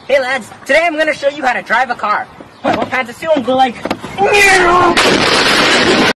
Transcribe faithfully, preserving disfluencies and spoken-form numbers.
Hey lads, today I'm gonna show you how to drive a car. Put on pants of steel and go like